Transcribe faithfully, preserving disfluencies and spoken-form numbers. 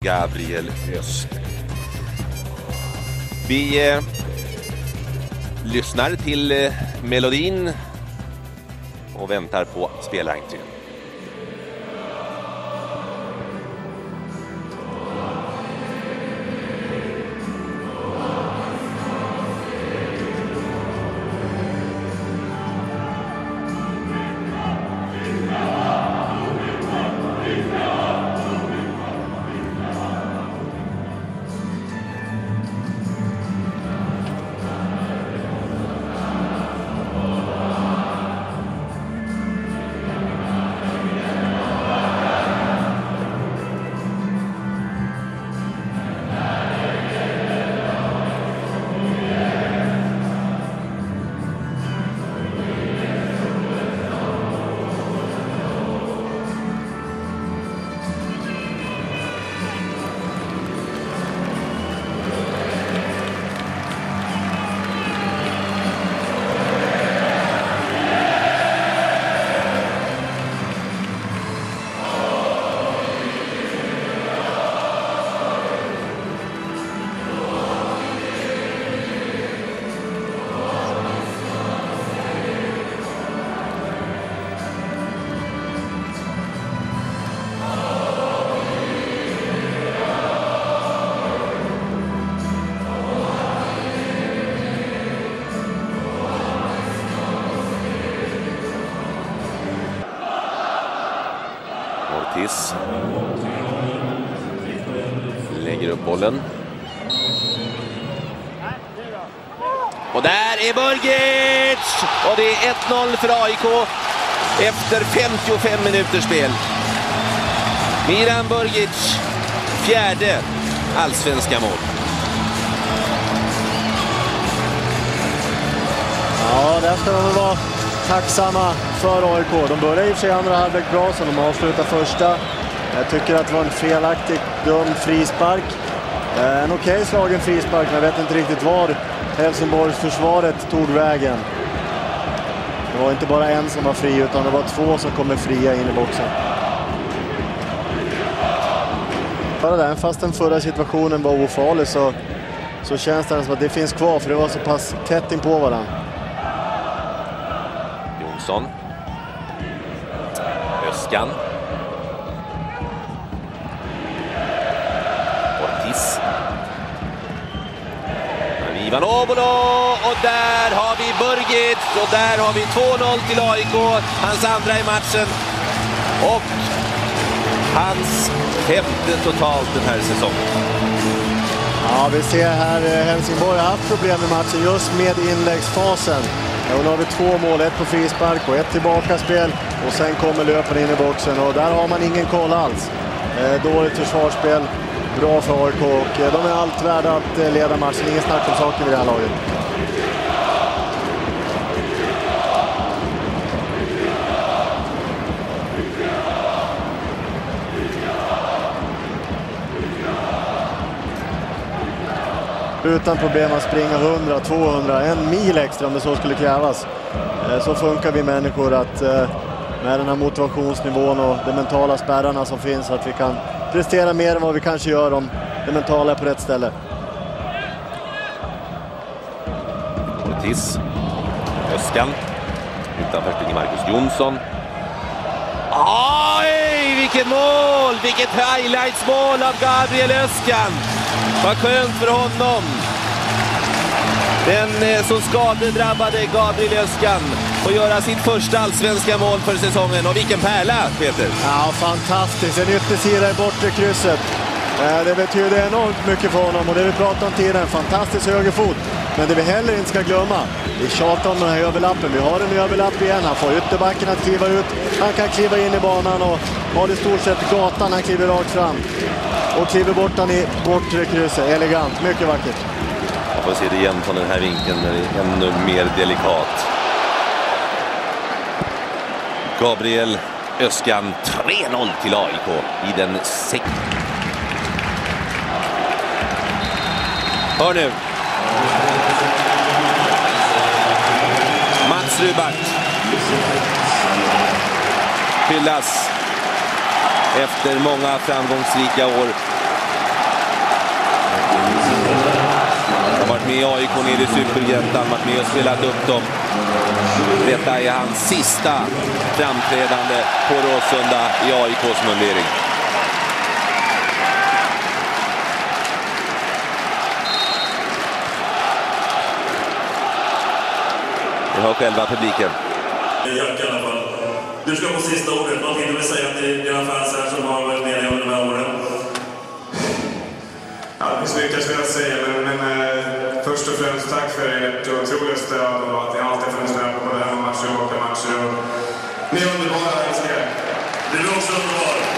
Gabriel Öst. Vi eh, lyssnar till eh, melodin och väntar på spelentrén. Ortiz lägger upp bollen. Och där är Burgic! Och det är ett noll för A I K efter femtiofem minuters spel. Miran Burgic, fjärde allsvenska mål. Ja, där ska de vara tacksamma för A I K. De började i och för sig andra halvlek bra, så de avslutar första. Jag tycker att det var en felaktig dömd frispark. En okej okay slagen frispark, men jag vet inte riktigt var Helsingborgs försvaret tog vägen. Det var inte bara en som var fri, utan det var två som kommer fria in i boxen. Bara där, fast den förra situationen var ofarlig, så, så känns det som att det finns kvar, för det var så pass tätt in på varandra. Jonsson. Öskan. Ortiz. Ivan Obolo, och där har vi Burgic, och där har vi två noll till A I K, hans andra i matchen och hans femte totalt den här säsongen. Ja, vi ser här Helsingborg har haft problem i matchen just med inläggsfasen. Ja, och nu har vi två mål, ett på frispark och ett tillbakaspel, och sen kommer löpen in i boxen, och där har man ingen koll alls. Eh, dåligt försvarsspel, bra för A I K, och eh, de är allt värda att eh, leda matchen. Ingen snack om saker vid det här laget. Utan problem att springa hundra, tvåhundra, en mil extra om det så skulle krävas. Så funkar vi människor, att med den här motivationsnivån och de mentala spärrarna som finns, att vi kan prestera mer än vad vi kanske gör om det mentala är på rätt ställe. Ortiz. Öskan. Utanför springer Marcus Jonsson. Oj, vilket mål! Vilket highlights-mål av Gabriel Öskan. Vad skönt för honom. Den så skadedrabbade Gabriel Öskan får göra sitt första allsvenska mål för säsongen. Och vilken pärla, Peter! Ja, fantastiskt. En yttersida i bortre krysset. Det betyder enormt mycket för honom, och det vi pratade om tidigare, en fantastisk högerfot. Men det vi heller inte ska glömma, vi tjatar om den här överlappen. Vi har en överlapp igen. Han får ytterbacken att kliva ut. Han kan kliva in i banan och har i stort sett gatan. Han kliver rakt fram och kliver bort han i bortre krysset. Elegant, mycket vackert. Jag får se det igen från den här vinkeln, när det är ännu mer delikat. Gabriel Öskan, tre noll till A I K i den sex. Hör nu. Mats Rubart hyllas efter många framgångsrika år med A I K nere i Superettan, varit med och spelat upp dem. Detta är hans sista framträdande på Råsunda i A I K:s mundering. Vi har själva publiken. Jack i alla fall. Du ska få sista ordet. Vad vill du säga till dina fans här som har varit med dig under de här åren? Ja, det finns mycket jag ska säga, men, men eh, först och främst tack för ert otroliga stöd och att ni alltid funnits med på den här matchen och åka matcher. Och ni är underbara, älskar er. Det är också underbara.